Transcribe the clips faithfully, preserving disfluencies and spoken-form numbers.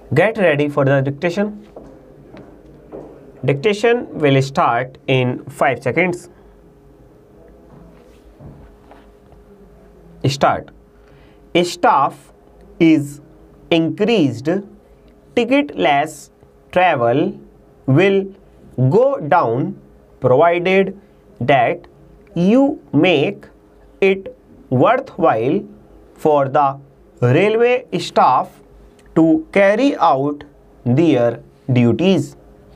Get ready for the dictation. Dictation will start in five seconds. Start. Staff is increased. Ticketless travel will go down provided that you make it worthwhile for the railway staff to carry out their duties.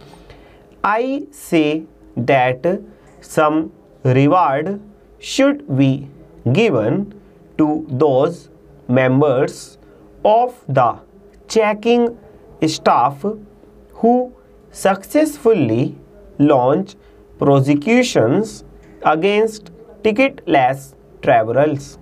I say that some reward should be given to those members of the checking staff who successfully launch prosecutions against ticketless travelers.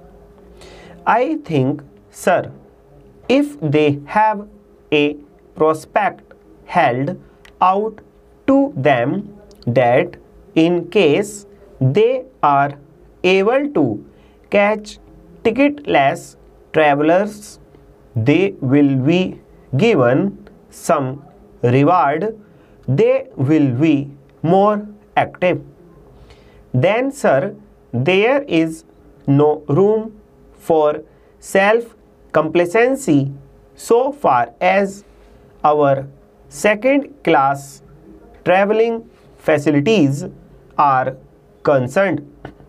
I think, sir, if they have a prospect held out to them that in case they are able to catch ticketless travelers, they will be given some reward, they will be more active. Then, sir, there is no room for self-complacency so far as our second class traveling facilities are concerned.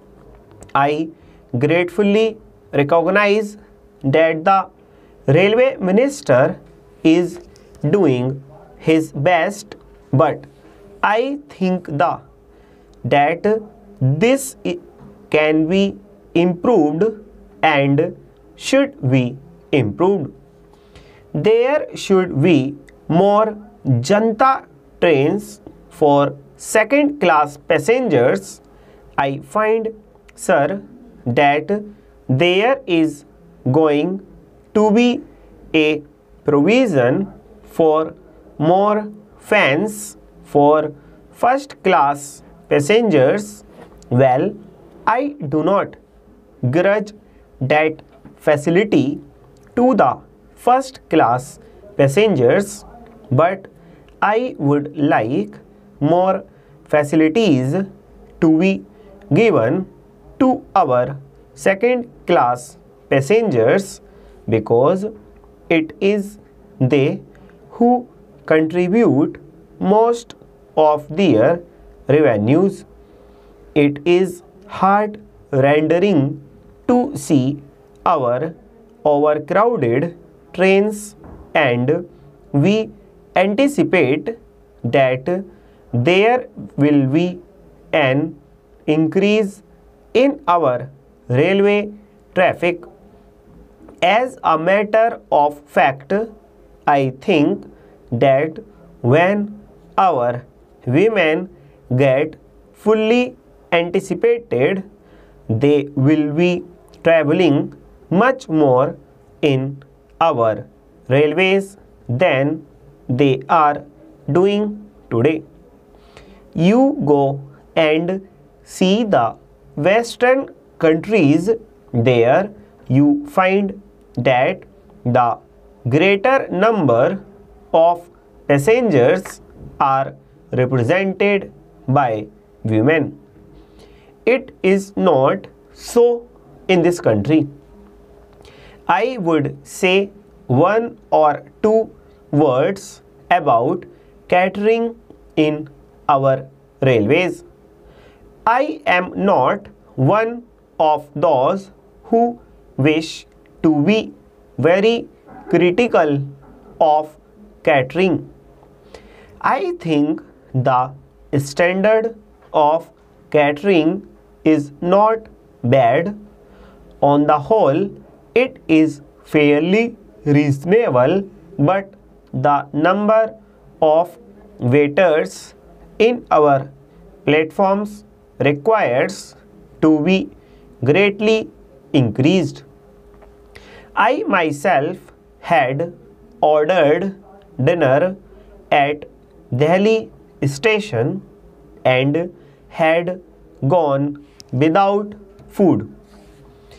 I gratefully recognize that the railway minister is doing his best, but I think the that this can be improved and should be improved. There should be more Janta trains for second class passengers. I find, sir, that there is going to be a provision for more fans for first class passengers. Well, I do not grudge that facility to the first class passengers, but I would like more facilities to be given to our second class passengers because it is they who contribute most of their revenues. It is heart-rending to see our overcrowded trains, and we anticipate that there will be an increase in our railway traffic. As a matter of fact, I think that when our women get fully anticipated, they will be traveling much more in our railways than they are doing today. You go and see the Western countries, there you find that the greater number of passengers are represented by women. It is not so in this country. I would say one or two words about catering in our railways. I am not one of those who wish to be very critical of catering. I think the standard of catering is not bad. On the whole, it is fairly reasonable, but the number of waiters in our platforms requires to be greatly increased. I myself had ordered dinner at Delhi station and had gone without food.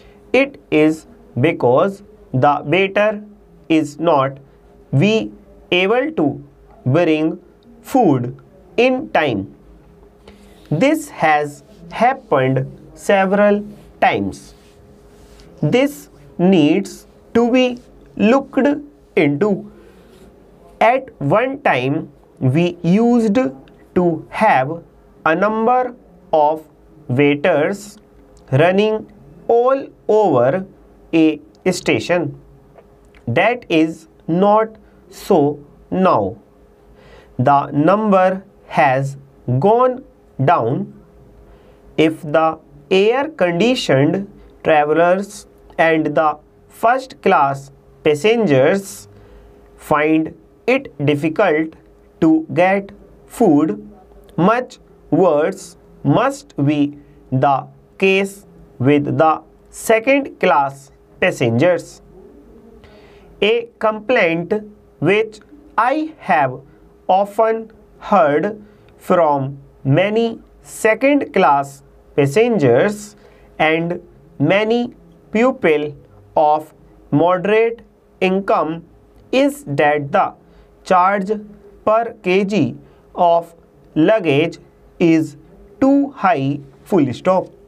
It is because the waiter is not we able to bring food in time. This has happened several times. This needs to be looked into. At one time, we used to have a number of waiters running all over a station. That is not so now. The number has gone down. If the air-conditioned travelers and the first-class passengers find it difficult to get food, much worse must be the case with the second-class passengers. A complaint which I have often heard from many second-class passengers and many people of moderate income is that the charge per kg of luggage is too high, full stop.